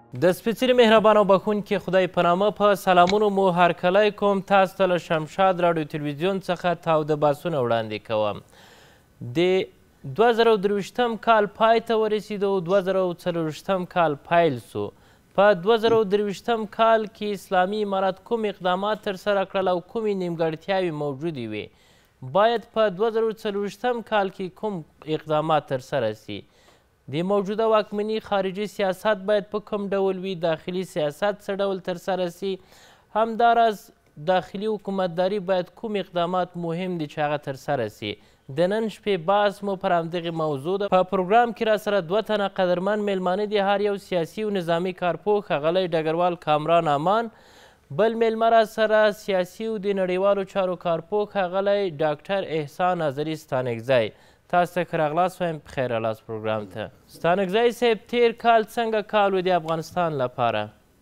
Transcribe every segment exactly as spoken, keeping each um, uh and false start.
د سپېڅلي مهربان او بخښونکي خدای په نامه په سلامونو مو هرکلی کوم. تاسو ته له شمشاد راډیو تلویزیون څخه تاوده باسونه وړاندې کوم. د دوه زره درویشتم کال پای ته ورسېدو، دوه زره څلرویشتم کال پیل سو. په دوه زره درویشتم کال کې اسلامي امارت کوم اقدامات ترسره کړل او کومې نیمګړتیاوې موجودې وې؟ باید په دوه زره څلرویشتم کال کې کوم اقدامات ترسره سي؟ د موجوده واکمني خارجي سیاست باید په کوم ډول وي؟ داخلي سیاست څه ډول ترسره سي؟ همداراز داخلي حکومتداري باید کوم اقدامات مهم دي چې هغه ترسره سي؟ د نن شپې بحث مو پر همدغې موضوع ده. په پروګرام کې را سره دوه تنه قدرمن میلمانه دي، هر یو سیاسي او نظامي کارپوه ښاغلی ډګروال کامران امان، بل میلمه را سره سیاسي او د نړیوالو چارو کارپوه ښاغلی ډاکټر احسان اظهري ستانکزی. تاسو ته که راغلاست وایم پخیر راغلاست پروګرام ته. ستانکزی صاحب، تیر کال څنګه کال و د افغانستان لپاره؟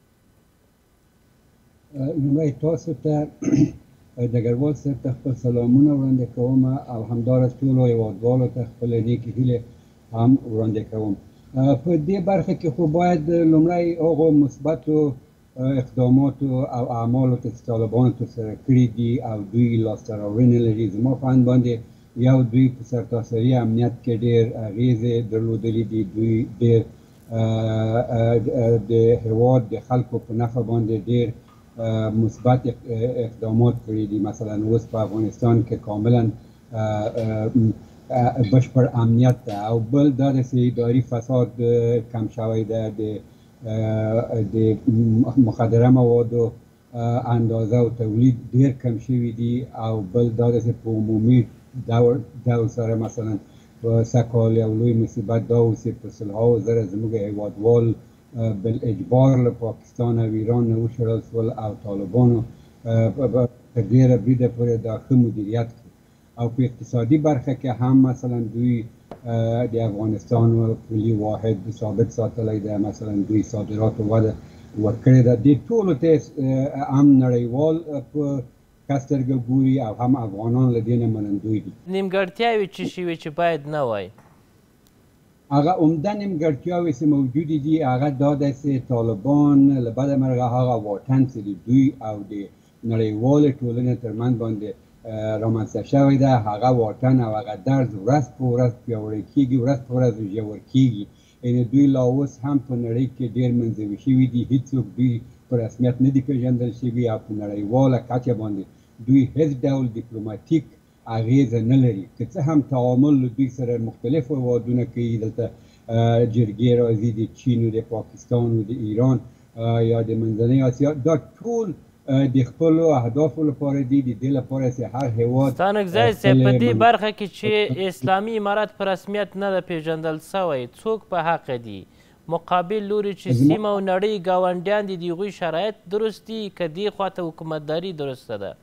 لومړی تاسو ته ډګروال صاحب ته خپل سلامونه وړاندې کوم او همداراز ټولو هېوادوالو ته خپلې نیکې هیلې هم وړاندې کوم. په دې برخه کې خو باید لومړی هغو مثبتو اقداماتو او اعمالو ته چې طالبانو ترسره کړي دي او دوی لاسته راوړنې لري، زما په اند باندې یو دوی په سرتاسري امنیت کې ډېر اغېزې درلودلې دي، دوی ډېر د هېواد د خلکو په نفع باندې ډېر مثبت اقدامات کړي دي. مثلا اوس په افغانستان کې کاملا بشپړ امنیت ده او بل دا د اداري فساد کم شوی ده، د مخدره موادو اندازه او تولید ډېر کم شوي دي او بل دا د په عمومي دور دور سره مثلا په سږکال یو لوی مصیبت دا و چې په سلهاوو زره زموږ هېوادوال بالاجبار له پاکستان او ایران نه وشړل شول او طالبانو تر ډېره بریده پورې دا ښه مدیریت کړي. او په اقتصادي برخه کې هم مثلا دوی د افغانستان پولي واحد ثابت ساتلی ده، مثلا دوی صادراتو وده ورکړې ده. دې ټولو ته هم نړیوال په کسترګه ګوري او هم افغانان له دې نه منندوی دي. نیمګړتیاوې څه شوي چې باید نه وای؟ هغه عمده نیمګړتیاوې چې موجودې دي هغه دا ده چې طالبان له بده مرغه هغه واټن چې د دوی او د نړیوالې ټولنې ترمنځ باندې رامنځته شوی ده، هغه واټن او هغه درز ورځ په ورځ پیاوړی کېږي، ورځ په ورځ ژور کېږي. یعنې دوی لا اوس هم په نړۍ کې ډېر منزوي شوي دي، هېڅوک دوی په رسمیت نه دي پېژندل شوي او په نړیواله کچه باندې دوی هیڅ ډول ډیپلوماتیک اغیزه نه لري. که څه هم تعامل له دوی سره مختلفو هېوادونه کوي، دلته جرګې راځي د چین او د پاکستان او د ایران یا د منځنۍ اسیا، دا ټول د خپلو اهدافو لپاره دي، د دې لپاره چې هر هېواد ستانکزی صاحب په دې برخه کې چې اسلامي امارت په رسمیت نه ده پېژندل سوی، څوک په حقه دي؟ مقابل لوري چې سیمه او نړۍ ګاونډیان دي، د هغوی شرایط درست دي که دې خواته حکومتداري درسته ده؟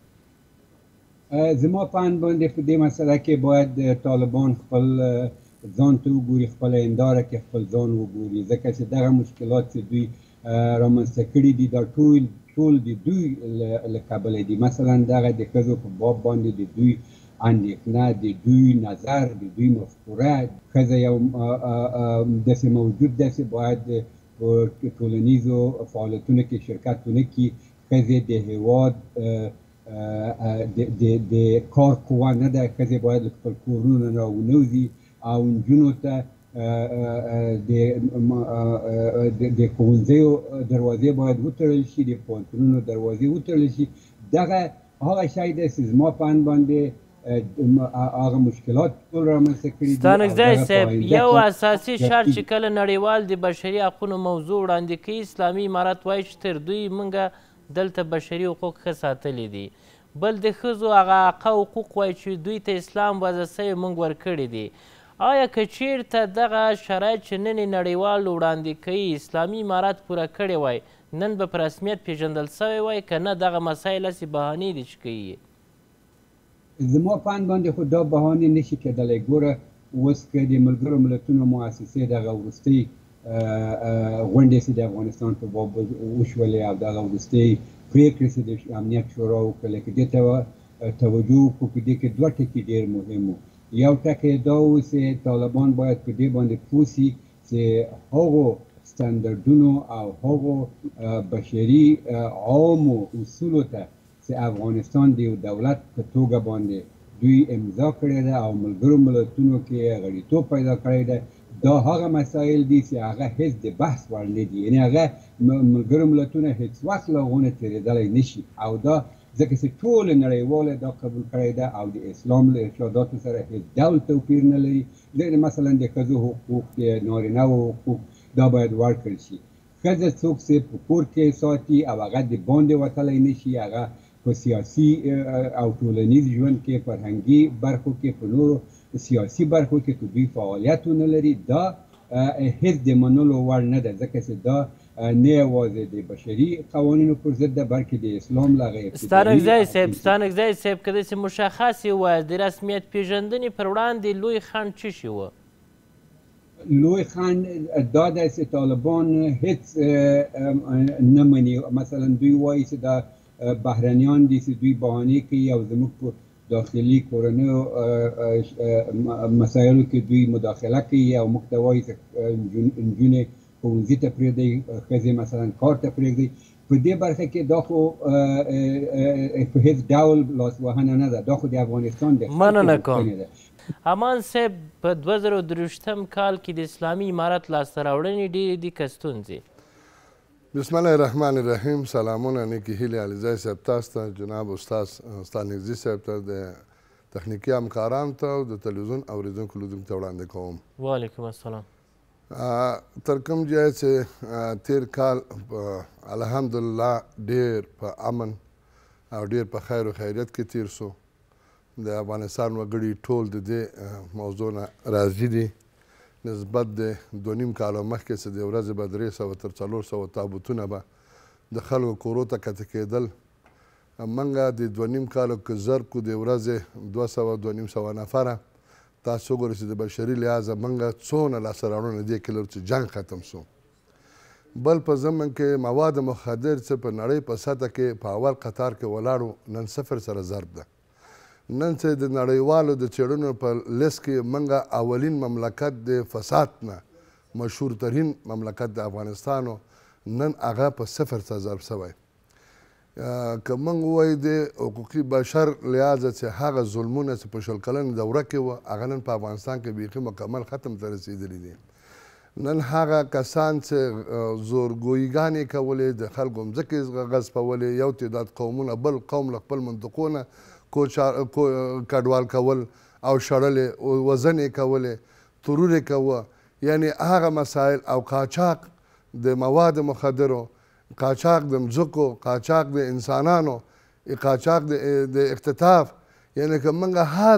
زما په اند باندې په دې مسله کې باید طالبان خپل ځان ته وګوري، خپله هنداره کې خپل ځان وګوري، ځکه چې دغه مشکلات چې دوی رامنځته کړي دي دا ټول ټول د دوی له کبله دي. مثلا دغه د ښځو په باب باندې د دوی اندېښنه، د دوی نظر، د دوی مفکوره، ښځه یو داسې موجود ده چې باید په ټولنیزو فعالیتونو کې شرکت ونه کړي. ښځې د هېواد د کار قوه نه ده، ښځې باید له خپل کورونو نه راونوځي او نجونو ته د ښوونځیو دروازې باید وتړل شي، د پوهنتونونو دروازې وتړل شي. دغه هغه شی دی چې زما په اند باندې هغه مشکلات ټول رامنځته کړي دي. ستانکزی صاحب، یو اساسي شرط چې کله نړیوال د بشري حقونو موضوع وړاندې کوي، اسلامي امارت وایي چې تر دوی موږ دلته بشري حقوق ښه ساتلي دي. بل د ښځو هغه حقه حقوق وایي چې دوی ته اسلام وضع سوی موږ ورکړي دي. آیا که چیرته دغه شرایط چې نن یې نړیوال وړاندې کوي اسلامي امارت پوره کړی وای، نن به په رسمیت پېژندل سوی وای که نه دغه مسایل هسې بهانې دي چې کوي؟ زما په اند باندې خو دا بهانې نشي کېدلی. ګوره اوس که د ملګرو ملتونو مؤسسې دغه وروستۍ غونډې چې د افغانستان په باب وشولې او دغه وروستۍ پرېکړې چې د امنیت شورا وکړلې، که دې ته توجه وکړو، په دې کې دوه ټکي ډېر مهم وو. یو ټکی دا و چې طالبان باید په دې باندې پوه شي چې هغو ستاندردونو او هغو بشري عامو اصولو ته چې افغانستان د یو دولت په توګه باندې دوی امضا کړې ده او ملګرو ملتونو کې غړیتوب پیدا کړی ده، دا هغه مسایل دي چې هغه هیڅ د بحث وړ نه دي. یعنې هغه ملګرو ملتونه هیڅ وخت له هغو نه تېرېدلی نشي او دا ځکه چې ټولې نړیواله دا قبول کړی ده او د اسلام له ارشاداتو سره هیڅ ډول توپیر نه لري. مثلا د ښځو حقوق، د نارینه‌و حقوق دا باید ورکړل شي. ښځه څوک چې په کور کې ساتي او هغه د باندې وتلی نشي، هغه په سیاسي او ټولنیز ژوند کې، فرهنګي برخو کې، په نورو سیاسي برخو کې که دوی فعالیت ونه لري، دا هیڅ د منلو وړ نه ده، ځکه چې دا نه یوازې د بشري قوانینو پر ضد ده بلکې د اسلام له هغه ستانکزی صاحب ستانکزی صاحب که داسې مشخص یې ووایاست د رسمیت پېژندنې پر وړاندې لوی خنډ څه شی و؟ لوی خنډ دا ده چې طالبان هیڅ نه مني. مثلا دوی وایي چې دا بهرنیان دي چې دوی بهانې کوي او زموږ په داخلي کورنیو مسایلو کې دوی مداخله کوي او موږ ته وایي چې نجونې ښوونځي ته پرېږدئ، ښځې مثلا کار ته پرېږدئ. په دې برخه کې دا خو په هیڅ ډول لاسوهنه نه ده، دا خو د افغانستان د مننه کوم. امان صاحب په دوه زره درویشتم کال کې د اسلامي امارت لاسته راوړنې ډېرې دي که ستونزې؟ بسم الله الرحمن الرحیم. سلامونه نیکې هیلې علیزی صاحب تاسو ته، جناب استاد ستانکزي صاحب ته، د تخنیکي همکارانو ته او د تلویزیون اورېدونکو لیدونکو ته وړاندې کوم. وعلیکم السلام. تر کوم ځای چې تیر کال الحمدلله ډېر په امن او ډېر په خیر و خیریت کې تیر سو. د افغانستان وګړي ټول د دې موضوع نه راضي دي. نسبت د دوه نیم کالو مخکې چې د ورځې به درې سوه تر څلور سوه تابوتونه به د خلکو کورو ته کته کېدل، موږ د دوه نیم کالو که ضرب کړو د ورځې دوه سوه دوه نیم سوه نفره، تاسو وګورئ چې د بشري لحاظه موږ څونه لاسته راوړنې دې کې لرو چې جنګ ختم سو. بل په ضمن کې مواد مخدر چې په نړۍ په سطحه کې په اول قطار کې ولاړو، نن صفر سره ضرب ده. نن چې د نړیوالو د څېړنو په لیست کې موږ اولین مملکت د فساد نه مشهور ترین مملکت د افغانستان و، نن هغه په صفر سره ضرب شوی. که موږ ووایو د حقوقي بشر لحاظه چې هغه ظلمونه چې په شل کلنې دوره کې وه هغه نن په افغانستان کې بیخي مکمل ختم ته رسېدلي دي. نن هغه کسان چې زورګوییګانې کولې، د خلکو مځکې غصبولې، یو تعداد قومونه بل قوم له خپل منطقو نه کډوال کول او شړلې، وزنې کولې، ترور یې کوه، یعنې هغه مسایل او قاچاق د مواد مخدرو، قاچاق د مځکو، قاچاق د انسانانو، قاچاق د اختطاف، یعنې که موږ هر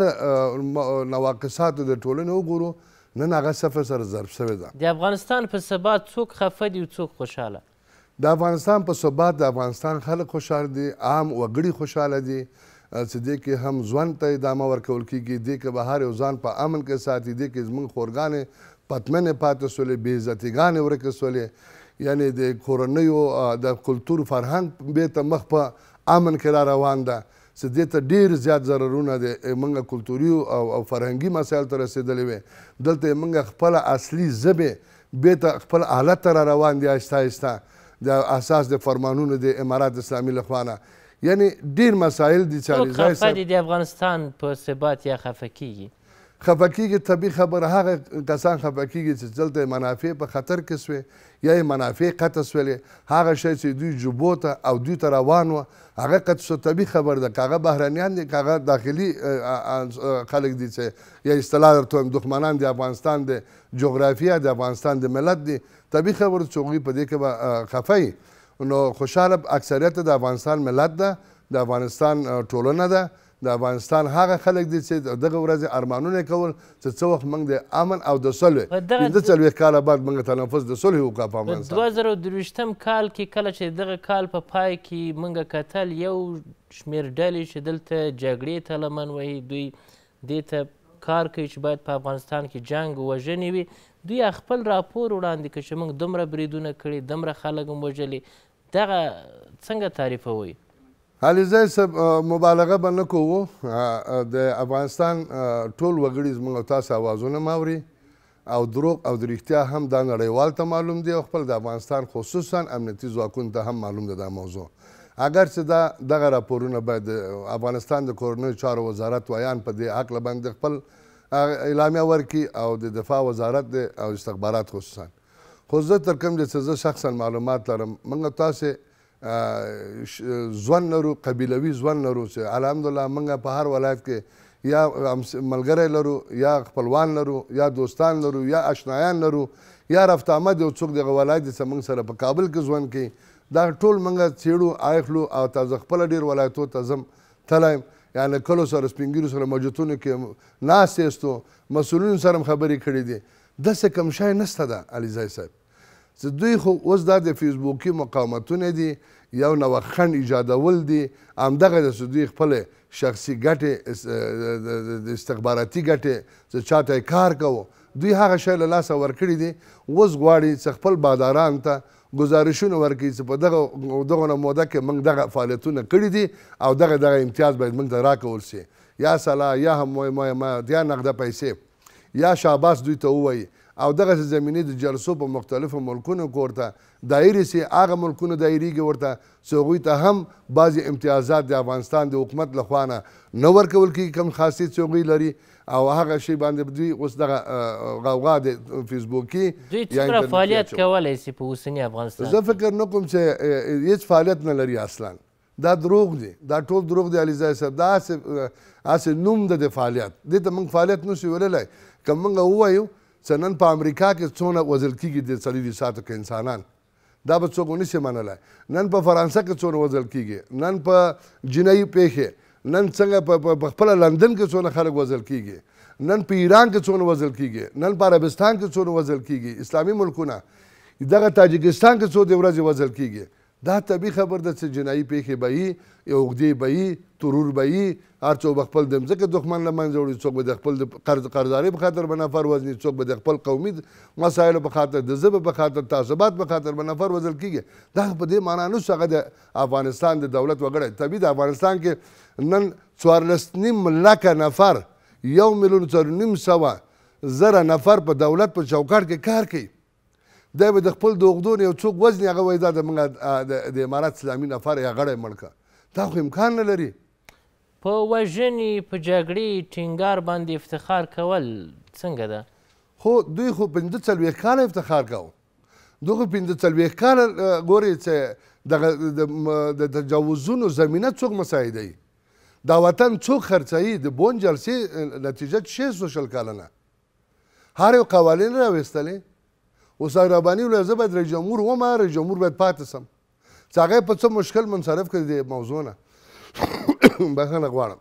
نواقصاتو د ټولنې وګورو نن هغه صفر سره ضرب شوې ده. د افغانستان په ثبات څوک خفه دي او څوک خوشحاله؟ د افغانستان په ثبات د افغانستان خلک خوشحاله دي، عام وګړي خوشحاله دي چې دې کې هم ژوند ته ادامه ورکول کېږي، دې کې به هر یو ځان په امن کې ساتي، دې کې زموږ خورګانې پتمنې پاتې سولې، بې عزتیګانې ورکې سولې، یعنې د کورنیو د کلتور فرهنګ بېرته مخ په امن کې را روان ده چې دې ته ډېر زیات ضررونه د موږ کلتوري او فرهنګي مسایلو ته رسېدلې وې. دلته یې موږ خپله اصلي ژبې بېرته خپل حالت ته را روان دي آهسته آهسته د اساس د فرمانونو د امارات اسلامي لخوا نه. یعنی ډیر مسایل دي چې څوک خفه دي د افغانستان په ثبات یا خفه کیږي؟ خفه کیږي طبیعي خبره، هغه کسان خفه کیږي چې دلته منافع په خطر کې سوې یا یې منافع قطع سولې، هغه شی چې دوی جوبو ته او دوی ته روان وه هغه قطع سو، طبیعي خبر ده. که هغه بهرنیان دي که هغه داخلي خلک دي چې یا اصطلاح درته وایم دښمنان د افغانستان د جغرافیه د افغانستان د ملت دي، طبیعي خبره چې هغوی په دې کې به خفه وي. نو خوشحاله اکثریت د افغانستان ملت ده، د افغانستان ټولنه ده، د افغانستان هغه خلک دي چې دغه ورځې ارمانونه کول چې څه وخت موږ د امن او د صلح پنځه څلوېښت کاله بعد موږ تنفس د صلح وکړه په افغانستان. په دوه زره درویشتم کال کې کله چې دغه کال په پای کې موږ کتل یو شمېر ډلې چې دلته جګړې ته لمن وهي، دوی دې ته کار کوي چې باید په افغانستان کې جنګ وژنې وي، دوی خپل راپور وړاندې کړ چې موږ دومره بریدونه کړي، دومره خلک هم وژلي، دغه څنګه تعریفوئ؟ علیزی صاحب مبالغه به نه کوو، د افغانستان ټول وګړي زموږ او تاسو اوازونه ماوري او دروغ او د رښتیا هم دا نړیوال ته معلوم دی او خپل د افغانستان خصوصا امنیتي ځواکونو ته هم معلوم ده دا موضوع. اگر چې دا دغه راپورونه باید د افغانستان د کورنیو چارو وزارت ویان په دې هکله باندې خپل اعلامیه ورکړي او د دفاع وزارت دی او استخبارات خصوصا. خو زه تر کوم ځای چې زه شخصا معلومات لرم موږ تاسې ژوند لرو قبیلوي ژوند لرو چې الحمدلله موږ په هر ولایت کې یا ملګری لرو یا خپلوان لرو یا دوستان لرو یا اشنایان لرو یا رفت آمد یو څوک دغه ولایت چې موږ سره په کابل کې ژوند کوي دا ټول موږ څېړو آیخلو او تازه خپله ډېر ولایتو ته ځم تلی یعنې کلو سره سپین ږیرو سره مجلسونو کې ناست یاستو مسؤلینو سره هم خبرې کړې دي داسې کوم شی نشته ده علیزی صاحب چې دوی خو اوس دا د فیسبوکي مقاومتونه دي یو نوښت ایجادول دي همدغه د چې دوی خپلې شخصي ګټې د استخباراتي ګټې چې چاته یې کار کوو دوی هغه شی له لاسه ورکړي دي اوس غواړي چې خپل بادارانو ته ګزارشونه ورکړي چې په دغه دغه موده کې موږ دغه فعالیتونه کړي دي او دغه دغه امتیاز باید موږ ته راکول سي یا سلا یا هم یا نقده پیسې یا شاباس دوی ته ووایي او دغه زمینې د جلسو په مختلفو ملکونو کې ورته دایرې سي هغه ملکونه دایریږي ورته چې هغوی ته هم بعضې امتیازات د افغانستان د حکومت لخوا نه نه ورکول کېږي کوم خاصیت چې هغوی لري او هغه شی باندې دوی اوس دغه غوغا د فیسبوکي دوی څومره فعالیت کولی سي په اوسني افغانستان زه فکر نه کوم چې هېڅ فعالیت نه لري اصلا دا دروغ دی دا ټول دروغ دی علیزی صاحب دا هسې نوم ده د فعالیت دې ته موږ فعالیت نشو ویلی که موږ ووایو چې نن په امریکا کې څونه وژل کېږي د څلوېښت ساعتو کې انسانان دا به څوک ونشي منلی نن په فرانسه کې څونه وژل کېږي نن په جنایي پیښې نن څنګه په خپله لندن کې څونه خلک وژل کېږي نن په ایران کې څونه وژل کېږي نن په عربستان کې څونه وژل کېږي اسلامي ملکونه دغه تاجکستان کې څو د ورځې وژل کېږي دا طبیعي خبر ده چې جنایي پیښې به وي اوږدې به وي ترور به وي هر څوک به خپل د مځکې دښمن له منځه وړي څوک به د خپل د قرض قرضدارۍ په خاطر به نفر وژني څوک به د خپل قومي مسایلو په خاطر د ژبې په خاطر تعصبات په خاطر به نفر وژل کېږي دا په دې معنا نه شو هغه د افغانستان د دولت وګړی طبیعي د افغانستان کې نن څوارلس نیم لکه نفر یو میلیون څلور نیم سوه زره نفر په دولت په چوکاټ کې کار کوي دی به د خپل د اوږدو نه یو څوک وزني هغه وایي دا زموږ د امارت اسلامي نفر یا غړی مړ کړه دا خو امکان نه لري په وژنې په جګړې ټینګار باندې افتخار کول څنګه ده خو دوی خو پنځه څلوېښت کاله افتخار کوو دوی خو پنځه څلوېښت کاله ګورې چې دغه د تجاوزونو زمینه څوک مساعدوي دا وطن څوک خرڅوي د بون جلسې نتیجه څه شو شل کاله نه هر یو قوانین راویستلې اوس رباني ویل زه باید رئیس جمهور وم رئیس جمهور باید پاتې سم چې هغه په څه مشکل منصرف کړي د موضوع نه بخښنه غواړم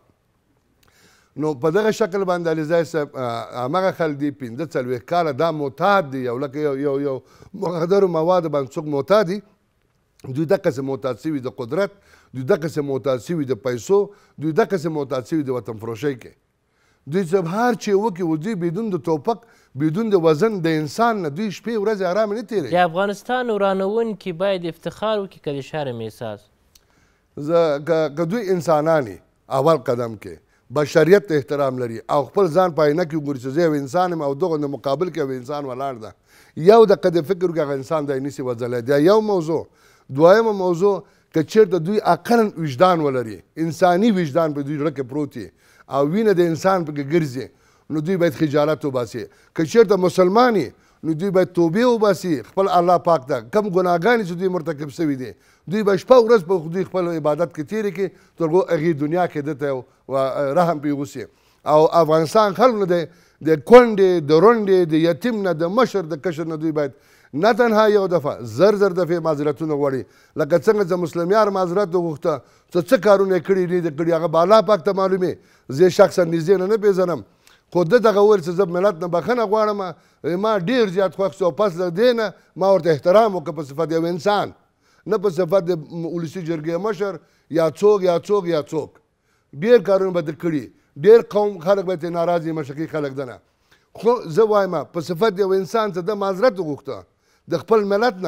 نو په دغه شکل باندې علیزی صاحب همغه خلک دي پنځه څلوېښت کاله دا معتاد دي یو لکه یو یو مخدرو موادو باندې څوک معتاد دي دوی دقسې معتاد شوي د قدرت دوی دقسې معتاد شوي د پیسو دوی دقسې معتاد شوي د وطن فروشۍ کې دوی چې هر چې وکړي دوی بدون د توپک بدون د وزن د انسان نه دوی شپې ورځې ارامه نه تېروي د افغانستان ورانوونکي باید افتخار وکړي که د شرم احساس زه که دوی انسانان اول قدم کې بشریت ته احترام لري او خپل ځان په آینه کې وګوري چې زه یو انسان یم او دغه د مقابل کې یو انسان ولاړ ده یو دقیقه د فکر وکړي هغه انسان دی نسي وځلی دا یو موضوع دویمه موضوع که چېرته دوی اقلا وجدان ولري انساني وجدان په دوی زړه کې پروت وي او وینه د انسان پکې ګرځي نو دوی باید خجالت وباسي که چېرته مسلمان یي نو دوی باید توبې وباسي خپل الله پاک ته کم ګناهګانې چې دوی مرتکب شوي دي دوی به شپه ورځ په دوی خپل عبادت کې تېرې کړي تر هغو هغې دنیا کې ده ته یو رحم پرې وسي او افغانستان خلک نه دی د کونډې د رونډې د یتیم نه د مشر د کشر نه دوی باید نه تنها یو دفعه زر زر دفعې معذرتونه غواړي لکه څنګه چې مسلم یار معذرت وغوښته چې څه کارونه یې کړي نه دي کړي هغه به الله پاک ته معلوم وي زه شخصا نږدې نه نه پېژنم خو ده دغه وویل چې زه ملت نه بښنه غواړم ما ډېر زیات خوښ شو او پس له دې نه ما ورته احترام وکړه په صفت یو انسان نه په صفت د ولسي جرګې مشر یا څوک یا څوک یا څوک ډېر کارونه به ده کړي ډېر قوم خلک به ترې ناراض وي مشرقي خلک ده نه خو زه وایم په صفت یو انسان چې ده معذرت وغوښته د خپل ملت نه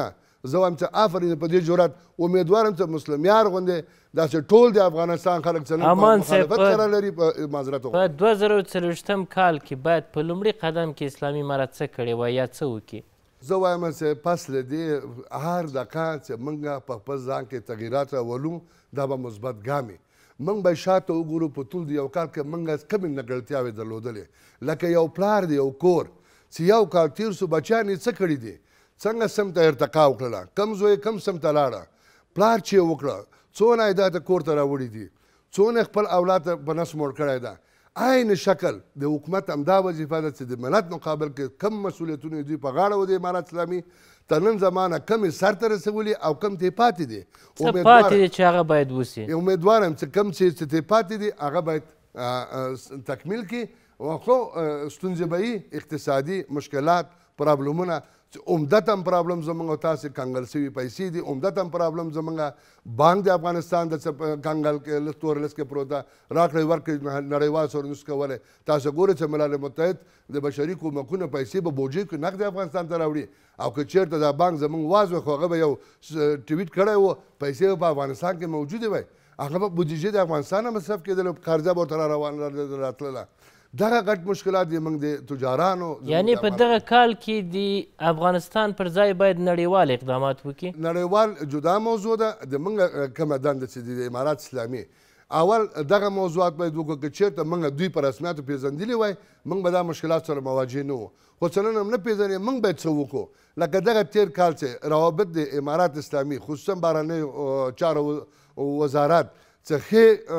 زه وایم چې آفرین په دې جرأت امیدوارم چې مسلمیار غوندې داسې ټول د افغانستان خلک چې نن امان صاحب مخالفت سره لري په معذرت په دوه زره څلوېښتم کال کې باید په لومړي قدم کې اسلامي امارت څه کړی وای یا څه وکړي؟ زه وایم چې پس له دې هر دقیقه چې موږ په خپل ځان کې تغییرات راولو دا به مثبت ګام موږ به شاته وګورو په ټول د یو کال کې موږ کومې نګړتیاوې درلودلې لکه یو پلار دی یو کور چې یو کال تیر سو بچیان یې څه کړي دي څنګه سم ته ارتقا وکړله کم زوی کم سم ته لاړه پلار چې یې وکړه څونه یې دا ته کور ته راوړي دي څونه خپل اولاد ته په نس موړ کړی ده عین شکل د حکومت همدا وظیفه ده چې د ملت مقابل کې کم مسؤلیتونه دوی په غاړه و د امارت اسلامي تر نن زمانه کمې سرته رسولي او کم ترې پاتې دي څه پاتې دي چې هغه باید وسي امیدوار یم چې کم چې ترې پاتې دي هغه باید تکمیل کړي خو ستونزې به وي اقتصادي مشکلات پرابلمونه عمدتاً پرابلم زمونږ او تاسې کنګل شوي پیسې دي عمدتاً پرابلم زمونږ بانک د افغانستان د کنګل کې لس تور لس کې پروت ده راکړې ورکړې نړیوال سره نشو کولی تاسو ګورئ چې ملل متحد د بشري کومکونو پیسې به بوجۍ کې نقد افغانستان ته راوړي او که چېرته دا بانک زمونږ واز وي خو هغه به یو ټویټ کړی و پیسې په افغانستان کې موجودې وی هغه به بودیجې د افغانستان نه مصرف کېدل قرضه به ورته را روان راتلله دغه غټ مشکلات دي موږ د تجارانو یعنی په دغه کال کې د افغانستان پر ځای باید نړیوال اقدامات وکړي نړیوال جدا موضوع ده د موږ کومه دنده چې د امارات اسلامي اول دغه موضوعات باید وکړو که چېرته موږ دوی په رسمیاتو پېژندلي وای موږ به دا مشکلات سره مواجه نه وو خو چې نن هم نه پېژنې موږ باید څه وکړو لکه دغه تېر کال چې روابط د امارات اسلامي خصوصا بهرنیو چارو وزارت چې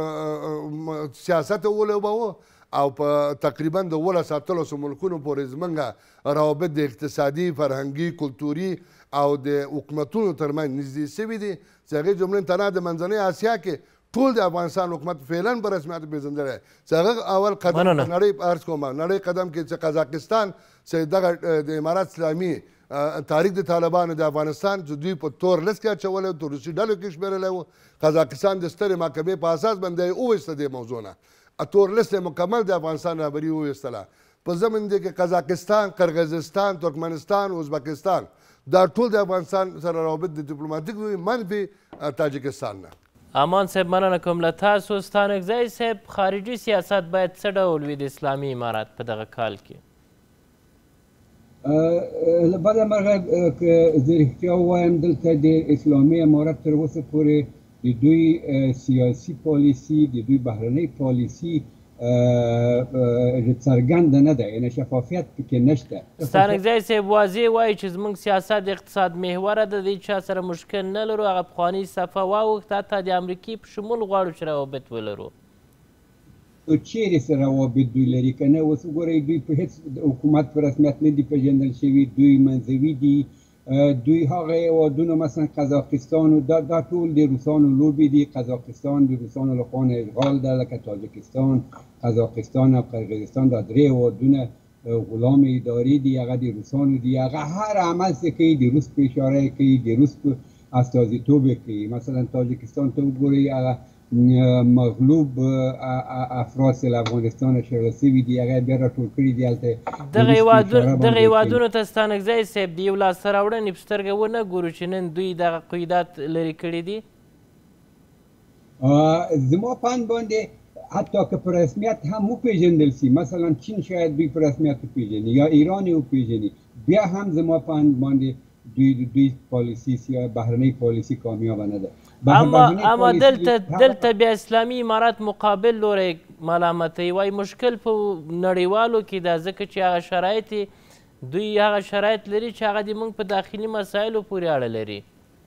ښې سیاست ولوبوه او په تقریبا د اوولس اتلسو ملکونو پورې زموږ روابط د اقتصادي فرهنګي کلتوري او د حکومتونو ترمنځ نږدې شوي دي چې هغې جملې تنها د منځنۍ اسیا کې ټول د افغانستان حکومت فعلا په رسمیاتو پېژندلی چې هغه اول قدم په نړۍ عرض کوم نړۍ قدم کې چې قزاقستان چې دغه د امارات اسلامي تاریخ د طالبانو د افغانستان چې دوی په تور لست کې اچولی و تروسي ډلو کې شمېرلی و قزاقستان د سترې محکمې په اساس باندې یې وویسته دې موضوع نه تور لست مکمل د افغانستان رهبري وویستله په ضمن دې کې قزاقستان قرغیزستان ترکمنستان ازبکستان دا ټول د افغانستان سره روابط د ډیپلوماتیک وي منفي تاجکستان نه امان صاحب مننه کوم له تاسو ستانکزی صاحب خارجي سیاست باید څه ډول وي د اسلامي امارات په دغه کال کې له بده مرغه که زه رښتیا ووایم دلته د اسلامي امارت تر اوسه پورې د دوی سیاسي پالیسي د دوی بهرنۍ پالیسي څرګنده نه ده یعنې شفافیت پکې نشته ستانکزی صاحب واضح وایي چې زموږ سیاست د اقتصاد محوره ده د چا سره مشکل نه لرو هغه پخوانۍ صفحه واوښته حتی د امریکې په شمول غواړو چې روابط ولرو چیرې سره روابط دوی لري که نه اوس وګورئ دوی په هېڅ حکومت په رسمیت نه دي پېژندل شوي دوی منځوي دي دوی هغه هېوادونه مثلا قزاقستان و دا, دا ټول د روسانو لوبې دي قزاقستان د روسانو لخوا نه اشغال ده لکه تاجکستان قزاقستان او قرغیزستان دا درې هېوادونه غلام اداري دي هغه د روسانو دي هغه هر عمل څه کوي د روس په اشاره کوي د روس په استازیتوب یې کوي مثلا تاجکستان ته وګورئ هغه مغلوب افراد چې له افغانستانه شړل شوي دي هغه بیا راټول کړي دي هلته دغه هېوادونو ته ستانکزی صاحب د یو لاسته راوړنې په سترګه ونه ګورو چې نن دوی دغه قیودات لرې کړي دي زما په اند باندې حتی که په رسمیت هم وپېژندل شي مثلا چین شاید دوی په رسمیت وپېژني یا ایران یې وپېژني بیا هم زما په اند باندې دوی دوی پالیسي یا بهرنۍ پالیسي کامیابه نه ده اما اما دلته دلته بیا اسلامي امارات مقابل لوری ملامتوي وایي مشکل په نړیوالو کې ده ځکه چې هغه شرایط دوی هغه شرایط لري چې هغه د موږ په داخلي مسایلو پورې اړه لري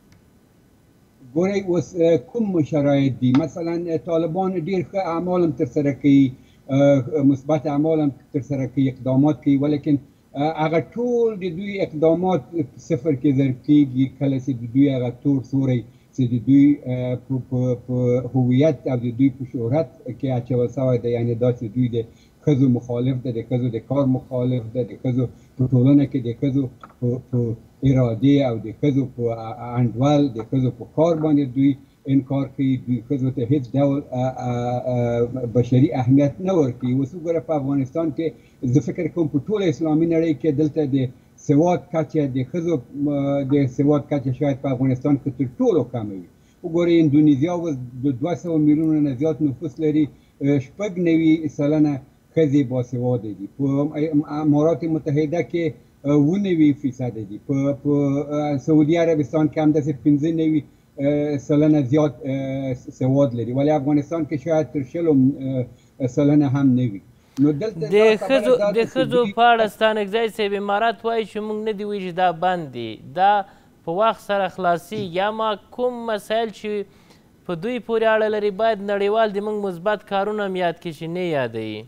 ګورئ اوس کوم شرایط دي مثلا طالبان ډېر ښه اعمال هم ترسره کوي مثبت اعمال هم ترسره کوي اقدامات کوي ولیکن هغه ټول د دوی اقدامات صفر کې ضرب کېږي کله چې د دوی هغه تور سوری چې د دوی په هویت او د دوی په شهرت کې اچول شوی ده یعنې دا چې دوی د ښځو مخالف ده د ښځو د کار مخالف ده د ښځو په ټولنه کې د ښځو په ارادې او د ښځو په انډول د ښځو په کار باندې دوی انکار کوي دوی ښځو ته هېڅ ډول بشري اهمیت نه ورکوي اوس وګوره په افغانستان کې زه فکر کوم په ټوله اسلامي نړۍ کې دلته د سواد کچه د ښځو د سواد کچه شاید په افغانستان کې تر ټولو کمه وي. وګورئ اندونیزیا اوس د دوه سوه میلیونه نه زیات نفوس لري، شپږ نوي سلنه ښځې باسواده دي. په امارات متحده کې اوه نوي فیصده دي، په سعودي عربستان کې همداسې پنځه نوي سلنه زیات سواد لري، ولی افغانستان کې شاید تر شلو سلنه هم نه وي. نو دلته د ښځو په اړه ستانکزی صاحب امارات وایي چې موږ نه دي وایي چې دا بند دي، دا په وخت سره خلاصیږي، اما کوم مسایل چې په دوی پورې اړه لري باید نړیوال د موږ مثبت کارونه هم یاد کړي چې نه یادوي.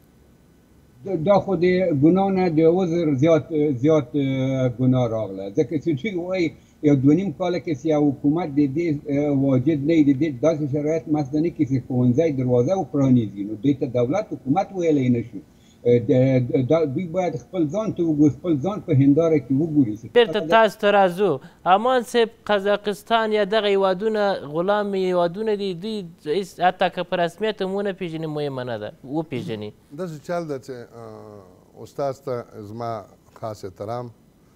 دا خو د ګناه نه د عذر زیات زیات ګناه راغله، ځکه چې دوی وایي یو دوه نیم کاله کې چې یو حکومت د دې واجد نه د دې داسې شرایط مسته نه کړي چې ښوونځی دروازه وپرانیزي، نو دوی ته دولت حکومت ویلی نه شي. دوی باید خپل ځان ته وګوري، خپل ځان په هنداره کې وګوري. بیرته تاسو ته راځو. امان صاحب، قزاقستان یا دغه هیوادونه غلام هیوادونه دي، دوی حتی که په رسمیت هم ونه پېژني مهمه نه ده وپېژني. داسې چل ده چې استاد ته زما خاص احترام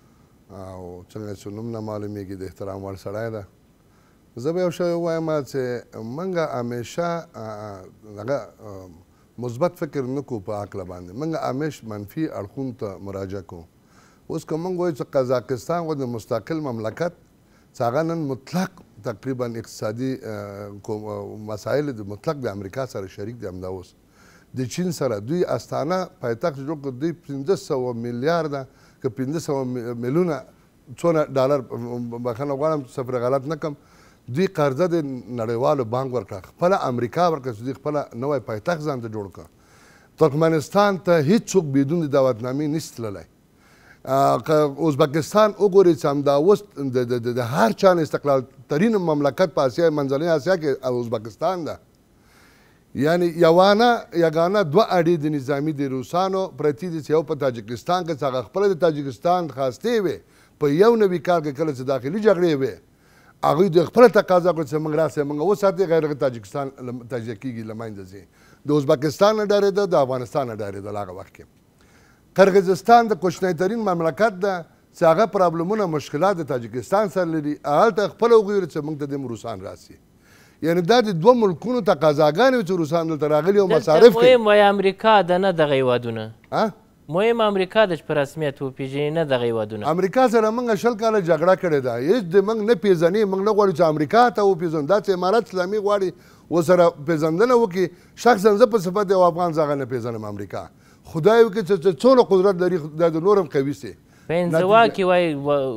او څنګه چې نوم نه معلومیږي د احترام وړ سړی ده. زه به یو شی ووایم چې موږ همیشه هغه مثبت فکر نه کوو په عقله باندې، موږ همیش منفي اړخونو ته مراجعه کوو. اوس که موږ وایو چې قزاقستان غوندې مستقل مملکت چې هغه نن مطلق تقریبا اقتصادي مسایل د مطلق د امریکا سره شریک دی، همدا اوس د چین سره دوی استانه پایتخت جوړ کړ، دوی پنځه سوه میلیارده که پنځه سوه میلیونه څونه ډالر، بخښنه غواړم صفر غلط نه کړم، دوی قرضه د نړیوالو بانک ورکړه، خپله امریکا ورکړه چې دوی خپله نوی پایتخت ځان ته جوړ کړه. ترکمنستان ته هیڅوک بدون د دعوتنامې نشي تللی. که ازبکستان وګورئ چې همدا اوس د هر چا نه استقلال ترین مملکت په اسیا منځنۍ اسیا کې ازبکستان ده. یعنی یوانه یګانه دوه اډې د نظامي د روسانو پرتې دي چې یو په تاجکستان کې چې هغه خپله د تاجکستان خواستې وې په یو نوي کال کې کله چې داخلي جګړې وې هغوی د خپله تقاضا کړه چې موږ راسئ موږ وساتئ، غیر تاجکستان تجزیه کېږي له منځه ځي. د ازبکستان نه ډارېده، د افغانستان نه ډارېدل هغه وخت کې. قرغیزستان د کوچنی ترین مملکت ده چې هغه پرابلمونه مشکلات د تاجکستان سره لري، هلته خپله وګوري چې موږ ته د روسان راسي. یعنی دا د دوه ملکونو تقاضاګانې وې چې روسان دلته راغلي او مصارف کوي. مهم وایي امریکا ده، نه دغه هیوادونه. مهم امریکا ده چې په رسمیت وپېژني، نه دغه هیوادونه. امریکا سره موږ شل کاله جګړه کړې ده، هېڅ د موږ نه پېژني، موږ نه غواړو چې امریکا ته وپېژنو. دا چې امارت اسلامي غواړي ورسره پېژندنه وکړي، شخصا زه په صفت یو افغان زه هغه نه پېژنم امریکا. خدای وکړي چې څونه قدرت لري دا د نور هم قوي سي. په انزوا کې وایي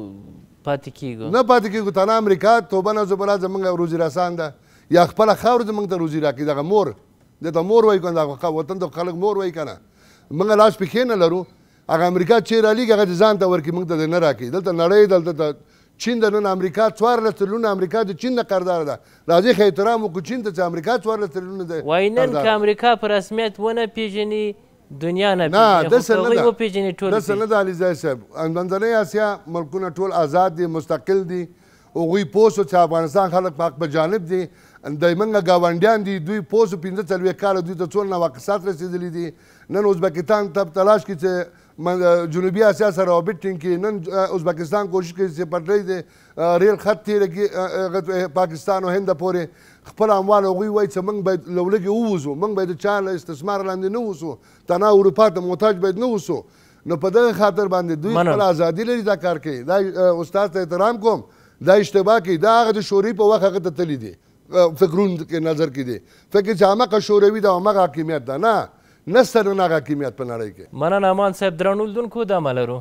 پاتې کېږو، نه پاتې کېږو. تنه امریکا توبه نعوذ بالله زموږ روزي رسان ده، یا خپله خاوره زموږ ته روزي راکړي. دغه مور دې ته مور وایي که دغه وطن ته خلک مور وایي که نه، موږ لاس پښې نه لرو. هغه امریکا چیرې رالیږي هغه دې ځان ته ورکړي، موږ ته دې نه راکړي. دلته نړۍ دلته د چین د نن امریکا څوارلس تریلیونه امریکا د چین نه قرضداره ده. راځئ ښه احترام وکړو چین ته چې امریکا څوارلس تریلیونه ده. وایي نن که امریکا په رسمیت ونه پېژني دنیا نه پېژني، خو که هغوی وپېژني ټول داسې نه ده. علیزی صاحب، منځنۍ اسیا ملکونه ټول آزاد دي، مستقل دي. هغوی پوه شو چې افغانستان خلک په حق په جانب دي، د موږ ګاونډیان دي، دوی پوه شو پنځه څلوېښت کاله دوی ته څونه نواقصات رسېدلي دي. نن ازبکستان ته تلاش کړي چې جنوبي اسیا سره روابط ټینګ کړي. نن ازبکستان کوشش کوي چې پټلۍ د ریل خط تېره کړي پاکستان او هند پورې. خپل اموال هغوی وایي چې موږ باید له ولږې ووځو، موږ باید د چا له استثمار لاندې نه اوسو، تنها اروپا ته محتاج باید نه اوسو. نو په دغه خاطر باندې دوی خپل ازادي لري دا کار کوي. دا استاد ته احترام کوم، دا اشتباه کوي. دا هغه د شوري په وخت هغه ته تللی دي، فکرونو کې نظر کې دي، فکر چې همغه شوروي ده همغه حاکمیت ده. نه نسته نن هغه حاکمیت په نړۍ کې. مننه امان صاحب. درنو لیدونکو دمه لرو.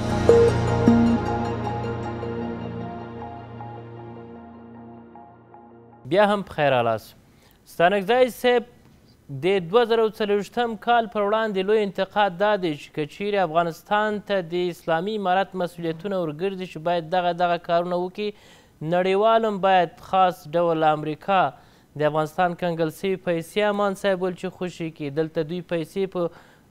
بیا هم په خیر حالاست. ستانکزی صاحب، د دوه زره څلوېښتم کال پر وړاندې لوی انتقاد دا دی چې که چیرې افغانستان ته د اسلامي امارت مسؤلیتونه ورګرځي چې باید دغه دغه کارونه وکړي، نړیوال هم باید خاص ډول امریکا د افغانستان کنګل سوي پیسې امان صاحب ویل چې خوشي کړي، دلته دوی پیسې په